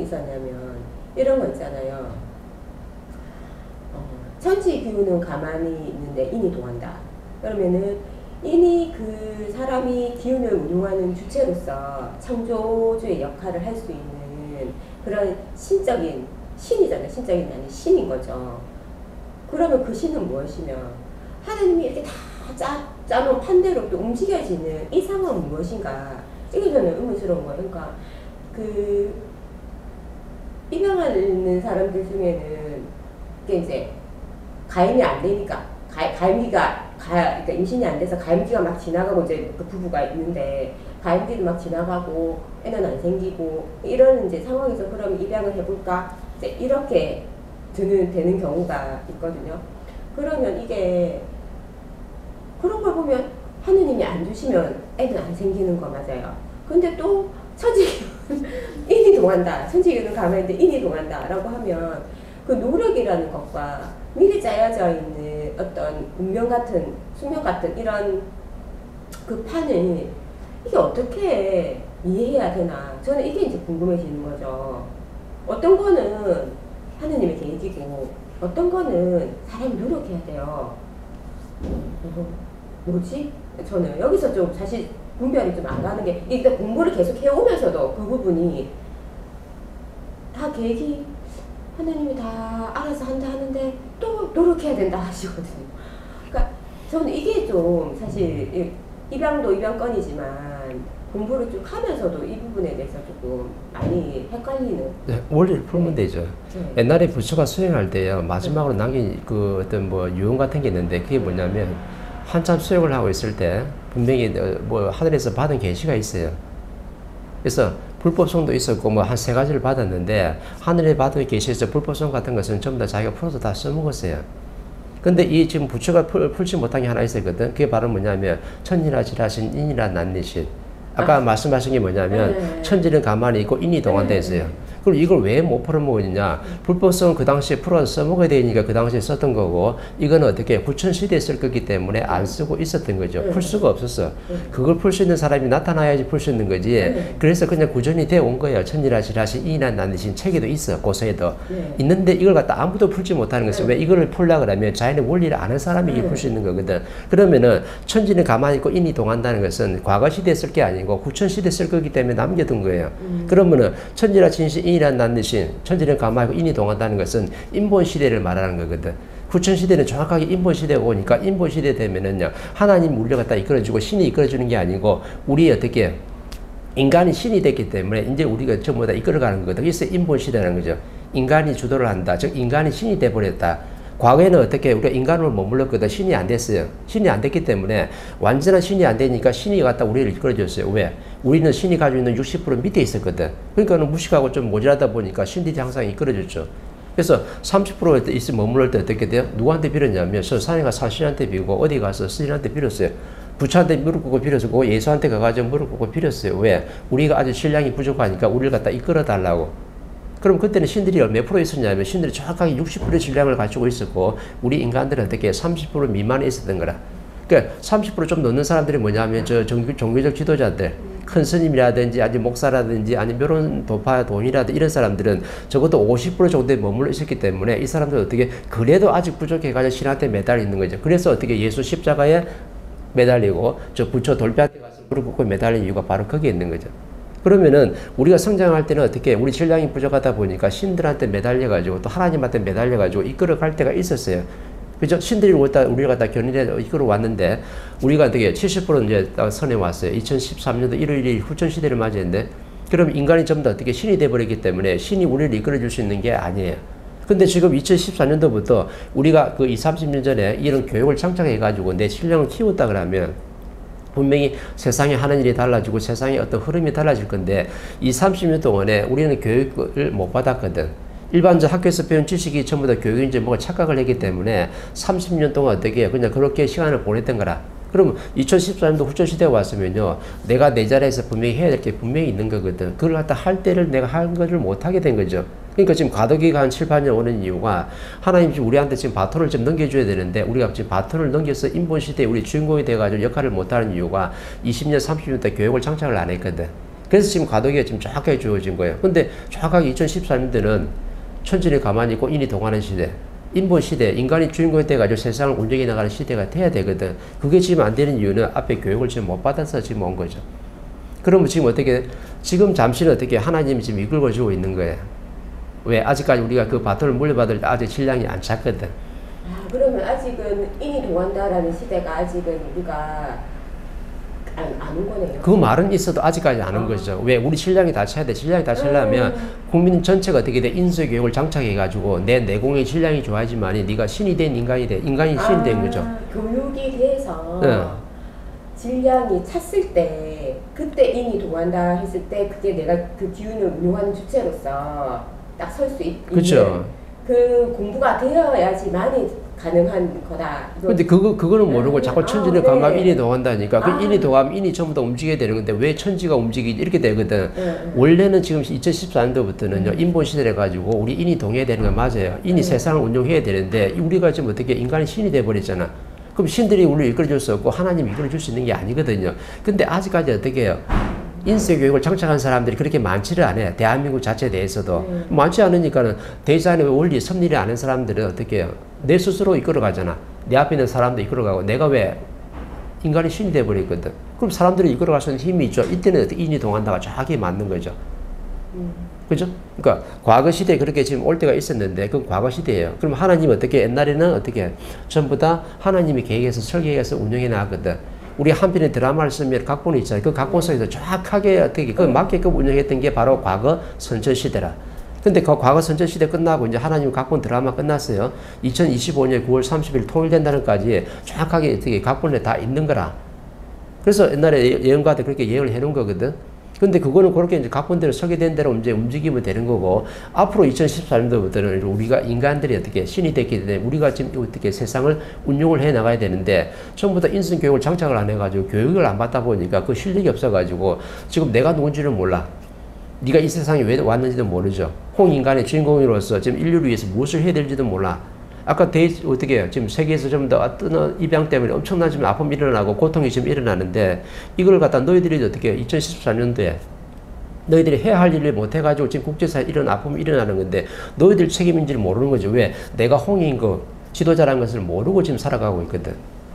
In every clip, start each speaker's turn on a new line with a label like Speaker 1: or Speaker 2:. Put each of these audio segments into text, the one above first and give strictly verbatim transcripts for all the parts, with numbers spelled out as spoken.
Speaker 1: 있었냐면 이런 거 있잖아요. 어, 천지 기운은 가만히 있는데 인이 동한다. 그러면은 인이 그 사람이 기운을 운용하는 주체로서 창조주의 역할을 할 수 있는 그런 신적인 신이잖아요. 신적인 아니 신인 거죠. 그러면 그 신은 무엇이며 하나님이 이렇게 다 짜, 짜놓은 판대로 또 움직여지는 이 상황은 무엇인가? 이게 저는 의문스러운 거예요. 그러니까 그 입양하는 사람들 중에는 이게 이제 가임이 안 되니까 가, 가임기가 가, 그러니까 임신이 안 돼서 가임기가 막 지나가고 이제 그 부부가 있는데 가임기도 막 지나가고 애는 안 생기고 이런 이제 상황에서 그럼 입양을 해볼까 이제 이렇게 드는 되는 경우가 있거든요. 그러면 이게 그런 걸 보면 하느님이 안 주시면 애는 안 생기는 거 맞아요. 근데 또 천지기운 인이 동한다. 천지기운은 가만히 있는데 인이 동한다 라고 하면 그 노력이라는 것과 미리 짜여져 있는 어떤 운명 같은 숙명 같은 이런 그 판을 이게 어떻게 이해해야 되나 저는 이게 이제 궁금해지는 거죠. 어떤 거는 하느님의 계획이고 어떤 거는 사람이 노력해야 돼요. 어, 뭐지? 저는 여기서 좀 사실 분별이 좀 안 가는 게 일단 공부를 계속 해오면서도 그 부분이 다 계획이 하나님이 다 알아서 한다 하는데 또 노력해야 된다 하시거든요. 그러니까 저는 이게 좀 사실 입양도 입양건이지만 공부를 쭉 하면서도 이 부분에 대해서 조금 많이 헷갈리는.
Speaker 2: 네, 원리를 풀면
Speaker 1: 네.
Speaker 2: 되죠.
Speaker 1: 네.
Speaker 2: 옛날에 부처가 수행할 때요 마지막으로 네. 남긴 그 어떤 뭐 유언 같은 게 있는데 그게 뭐냐면 한참 수행을 하고 있을 때 분명히 뭐 하늘에서 받은 계시가 있어요. 그래서 불법성도 있었고 뭐 한 세 가지를 받았는데 하늘에 받은 계시에서 불법성 같은 것은 전부 다 자기가 풀어서 다 써먹었어요. 근데 이 지금 부처가 풀, 풀지 못한 게 하나 있었거든. 그게 바로 뭐냐면 천이라 지라신 인이라 난리신. 아까 아. 말씀하신 게 뭐냐면 네. 천지는 가만히 있고 인이 동한다 했어요. 그럼 이걸 왜 못 풀어먹었느냐? 불법성은 그 당시에 풀어서 써먹어야 되니까 그 당시에 썼던 거고 이거는 어떻게 구천시대에 쓸 거기 때문에 안 쓰고 있었던 거죠. 풀 수가 없었어. 그걸 풀 수 있는 사람이 나타나야지 풀 수 있는 거지. 그래서 그냥 구전이 되어 온 거예요. 천지라 지라신 인이라 난리신 책에도 있어. 고서에도. 있는데 이걸 갖다 아무도 풀지 못하는 것은 왜 이걸 풀려고 하면 자연의 원리를 아는 사람이 이걸 풀 수 있는 거거든. 그러면은 천지는 가만히 있고 인이 동한다는 것은 과거 시대에 쓸 게 아니고 구천시대에 쓸 거기 때문에 남겨둔 거예요. 음. 그러면은 천지라 진신 인이란 난리신 천지는 가만히 있고 인이 동한다는 것은 인본시대를 말하는 거거든. 구천시대는 정확하게 인본시대가 오니까 인본시대 되면은요 하나님 우리를 갖다 이끌어주고 신이 이끌어주는 게 아니고 우리 어떻게 인간이 신이 됐기 때문에 이제 우리가 전부 다 이끌어가는 거거든. 그래서 인본시대라는 거죠. 인간이 주도를 한다. 즉 인간이 신이 돼버렸다. 과거에는 어떻게 우리가 인간으로 머물렀거든. 신이 안 됐어요. 신이 안 됐기 때문에 완전한 신이 안 되니까 신이 갖다 우리를 이끌어줬어요. 왜? 우리는 신이 가지고 있는 육십 퍼센트 밑에 있었거든. 그러니까는 무식하고 좀 모자라다 보니까 신들이 항상 이끌어줬죠. 그래서 삼십 퍼센트 있으면 머물러 때 어떻게 돼요? 누구한테 빌었냐면 저 산에 가서 신한테 빌고 어디 가서 스님한테 빌었어요. 부처한테 무릎 꿇고 빌었고 예수한테 가가지고 무릎 꿇고 빌었어요. 왜? 우리가 아직 신량이 부족하니까 우리를 갖다 이끌어 달라고. 그럼 그때는 신들이 몇 프로 있었냐면 신들이 정확하게 육십 퍼센트 질량을 가지고 있었고 우리 인간들은 어떻게 삼십 퍼센트 미만에 있었던 거라. 그러니까 삼십 퍼센트 좀 넘는 사람들이 뭐냐면 저 종교, 종교적 지도자들 큰 스님이라든지 아니 목사라든지 아니 묘론 도파 돈이라든지 이런 사람들은 적어도 오십 퍼센트 정도에 머물러 있었기 때문에 이 사람들 어떻게 그래도 아직 부족해가지고 신한테 매달려 있는 거죠. 그래서 어떻게 예수 십자가에 매달리고 저 부처 돌배한테 가서 무릎 꿇고 매달린 이유가 바로 거기에 있는 거죠. 그러면은 우리가 성장할 때는 어떻게 우리 질량이 부족하다 보니까 신들한테 매달려가지고 또 하나님한테 매달려가지고 이끌어갈 때가 있었어요. 그죠? 신들이 우리를 갖다 견인해 이끌어 왔는데 우리가 어떻게 칠십 퍼센트 이제 선에 왔어요. 이천십삼 년도 일월 일일 후천 시대를 맞이했는데 그럼 인간이 전부 다 어떻게 신이 돼버리기 때문에 신이 우리를 이끌어 줄 수 있는 게 아니에요. 근데 지금 이천십사 년도부터 우리가 그 이십, 삼십 년 전에 이런 교육을 창작해가지고 내 실력을 키웠다 그러면 분명히 세상에 하는 일이 달라지고 세상에 어떤 흐름이 달라질 건데 이 삼십 년 동안에 우리는 교육을 못 받았거든. 일반적 학교에서 배운 지식이 전부 다 교육인지 뭐가 착각을 했기 때문에 삼십 년 동안 어떻게 그냥 그렇게 시간을 보냈던 거라. 그럼 이천십사 년도 후천시대가 왔으면요 내가 내 자리에서 분명히 해야 될 게 분명히 있는 거거든. 그걸 갖다 할 때를 내가 한 것을 못하게 된 거죠. 그러니까 지금 과도기가 한 칠, 팔 년 오는 이유가 하나님 지금 우리한테 지금 바톤을 좀 넘겨줘야 되는데 우리가 지금 바톤을 넘겨서 인본시대에 우리 주인공이 돼가지고 역할을 못하는 이유가 이십 년, 삼십 년 때 교육을 장착을 안 했거든. 그래서 지금 과도기가 지금 정확하게 주어진 거예요. 근데 정확하게 이천십사 년도는 천천히 가만히 있고 인이 동하는 시대, 인본 시대, 인간이 주인공이 돼가지고 세상을 운영해 나가는 시대가 돼야 되거든. 그게 지금 안 되는 이유는 앞에 교육을 지금 못 받아서 지금 온 거죠. 그러면 지금 어떻게, 지금 잠시는 어떻게 하나님이 지금 이끌어주고 있는 거예요. 왜? 아직까지 우리가 그 바톤을 물려받을 때 아직 신랑이 안 찼거든.
Speaker 1: 아, 그러면 아직은 인이 동한다라는 시대가 아직은 우리가 안, 안 온 거네요.
Speaker 2: 그 말은 있어도 아직까지 안 온
Speaker 1: 아.
Speaker 2: 거죠. 왜? 우리 신랑이 다 차야 돼. 신랑이 다 차려면
Speaker 1: 음.
Speaker 2: 국민 전체가 어떻게 돼? 인수의 교육을 장착해가지고 내 내공의 신랑이 좋아하지만이 네가 신이 된 인간이 돼. 인간이 신이
Speaker 1: 아,
Speaker 2: 된 거죠.
Speaker 1: 교육이 돼서
Speaker 2: 네.
Speaker 1: 질량이 찼을 때 그때 인이 동한다 했을 때 그게 내가 그 기운을 운용하는 주체로서 딱 설 수 있는
Speaker 2: 그렇죠.
Speaker 1: 그 공부가 되어야지만이 가능한 거다. 이거.
Speaker 2: 근데 그거, 그거는 모르고
Speaker 1: 음,
Speaker 2: 자꾸 천지를
Speaker 1: 아, 네.
Speaker 2: 감하면 인이 동한다니까. 그
Speaker 1: 아.
Speaker 2: 인이 동하면 인이 전부 다 움직여야 되는 건데 왜 천지가 움직이지? 이렇게 되거든.
Speaker 1: 네, 네.
Speaker 2: 원래는 지금 이천십사 년도부터는요,
Speaker 1: 음.
Speaker 2: 인본 시대래 가지고 우리 인이 동해야 되는 건 맞아요. 인이
Speaker 1: 음.
Speaker 2: 세상을 운영해야 되는데 우리가 지금 어떻게 인간이 신이 돼버렸잖아. 그럼 신들이 우리를 이끌어줄 수 없고 하나님이 이끌어줄 수 있는 게 아니거든요. 근데 아직까지 어떻게 해요? 인쇄 교육을 장착한 사람들이 그렇게 많지를 않아요. 대한민국 자체에 대해서도.
Speaker 1: 음.
Speaker 2: 많지 않으니까는 대자연의 원리, 섭리를 아는 사람들은 어떻게 해요? 내 스스로 이끌어가잖아. 내 앞에 있는 사람도 이끌어가고 내가 왜 인간이 신이 돼버렸거든. 그럼 사람들이 이끌어갈 수 있는 힘이 있죠. 이때는 어떻게 인이 동한다가 정확히 맞는 거죠.
Speaker 1: 음.
Speaker 2: 그죠? 그러니까 과거 시대에 그렇게 지금 올 때가 있었는데 그건 과거 시대예요. 그럼 하나님 어떻게 옛날에는 어떻게 전부 다 하나님이 계획해서 설계해서 운영해 나갔거든. 우리 한 편의 드라마를 쓰면 각본이 있잖아요. 그 각본 속에서 정확하게 어떻게 그 맞게끔 운영했던 게 바로 과거 선천 시대라. 근데 그 과거 선천 시대 끝나고 이제 하나님 각본 드라마 끝났어요. 이천이십오 년 구월 삼십일 통일된다는 까지 정확하게 어떻게 각본에 다 있는 거라. 그래서 옛날에 예언가들 그렇게 예언을 해놓은 거거든. 근데 그거는 그렇게 이제 각본대로 설계된 대로 이제 움직이면 되는 거고, 앞으로 이천십사 년도부터는 우리가 인간들이 어떻게 신이 됐기 때문에 우리가 지금 어떻게 세상을 운용을 해 나가야 되는데, 전부 다 인성 교육을 장착을 안 해가지고 교육을 안 받다 보니까 그 실력이 없어가지고 지금 내가 누군지를 몰라. 네가 이 세상에 왜 왔는지도 모르죠. 홍인간의 주인공으로서 지금 인류를 위해서 무엇을 해야 될지도 몰라. 아까 대, 어떻게 해요? 지금 세계에서 좀 더 어떤 입양 때문에 엄청난 지금 아픔이 일어나고 고통이 지금 일어나는데, 이걸 갖다 너희들이 어떻게 해요? 이천십사 년도에 너희들이 해야 할 일을 못해가지고 지금 국제사회에 이런 아픔이 일어나는 건데, 너희들 책임인지를 모르는 거죠. 왜? 내가 홍인 거, 지도자라는 것을 모르고 지금 살아가고 있거든.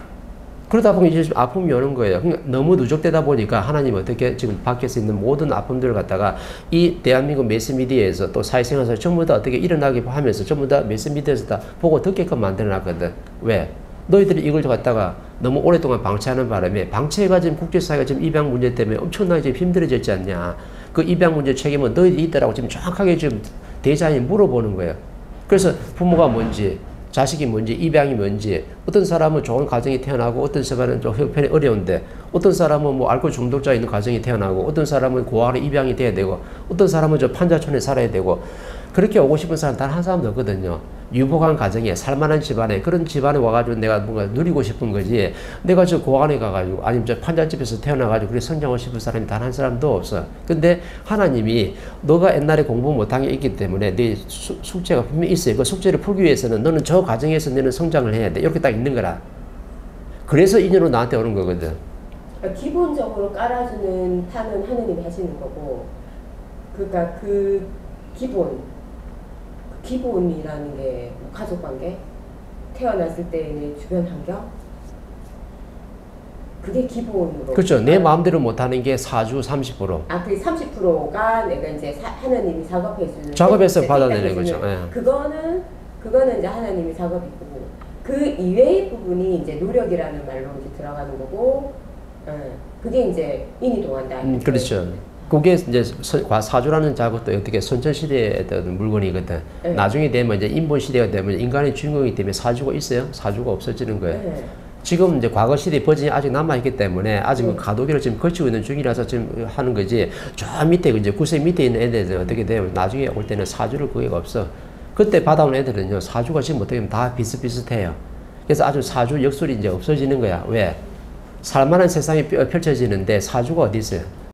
Speaker 2: 그러다 보면 이제 아픔이 오는 거예요. 그러니까 너무 누적되다 보니까 하나님 어떻게 지금 밖에서 있는 모든 아픔들을 갖다가 이 대한민국 매스미디어에서 또 사회생활에서 전부 다 어떻게 일어나게 하면서 전부 다 매스미디어에서 다 보고 듣게끔 만들어놨거든. 왜? 너희들이 이걸 갖다가 너무 오랫동안 방치하는 바람에, 방치해가 지금 국제사회가 지금 입양 문제 때문에 엄청나게 지금 힘들어졌지 않냐. 그 입양 문제 책임은 너희들이 있더라고 지금 정확하게 지금 대자연이 물어보는 거예요. 그래서 부모가 뭔지, 자식이 뭔지, 입양이 뭔지, 어떤 사람은 좋은 가정이 태어나고 어떤 사람은 좀 형편이 어려운데, 어떤 사람은 뭐 알코올 중독자 있는 가정이 태어나고, 어떤 사람은 고아로 입양이 돼야 되고, 어떤 사람은 저 판자촌에 살아야 되고, 그렇게 오고 싶은 사람 단 한 사람도 없거든요. 유복한 가정에, 살만한 집안에, 그런 집안에 와가지고 내가 뭔가 누리고 싶은 거지, 내가 저 고안에 가가지고, 아니면 저 판잣집에서 태어나가지고 그렇게 성장하고 싶은 사람이 단 한 사람도 없어. 근데 하나님이 너가 옛날에 공부 못한 게 있기 때문에 네 수, 숙제가 분명히 있어요. 그 숙제를 풀기 위해서는 너는 저 가정에서 너는 성장을 해야 돼. 이렇게 딱 있는 거라. 그래서 인연으로 나한테 오는 거거든.
Speaker 1: 그러니까 기본적으로 깔아주는 판은 하느님이 하시는 거고, 그러니까 그 기본, 기본이라는 게 가족관계, 태어났을 때의 주변 환경, 그게 기본으로.
Speaker 2: 그렇죠. 내 마음대로 못하는 게 사주 삼십 퍼센트.
Speaker 1: 아, 그 삼십 퍼센트가 내가 이제 사, 하나님이 작업해주는.
Speaker 2: 작업해서
Speaker 1: 때,
Speaker 2: 받아내는 거죠. 예.
Speaker 1: 그거는 그거는 이제 하나님이 작업이고, 그 이외의 부분이 이제 노력이라는 말로 이제 들어가는 거고, 예. 그게 이제 인이 동한다.
Speaker 2: 음, 그렇죠. 그게 이제 사주라는 작업도 어떻게 선천시대의 어떤 물건이거든.
Speaker 1: 네.
Speaker 2: 나중에 되면 이제 인본시대가 되면 인간의 주인공이기 때문에 사주가 있어요. 사주가 없어지는 거예요.
Speaker 1: 네.
Speaker 2: 지금 이제 과거 시대 버전이 아직 남아있기 때문에 아직
Speaker 1: 네.
Speaker 2: 가도기를 지금 거치고 있는 중이라서 지금 하는 거지. 저 밑에 이제 구세 밑에 있는 애들은 어떻게 되면 나중에 올 때는 사주를 그게 없어. 그때 받아온 애들은요, 사주가 지금 어떻게 보면 다 비슷비슷해요. 그래서 아주 사주 역술이 이제 없어지는 거야. 왜? 살만한 세상이 펼쳐지는데 사주가 어디 있어요?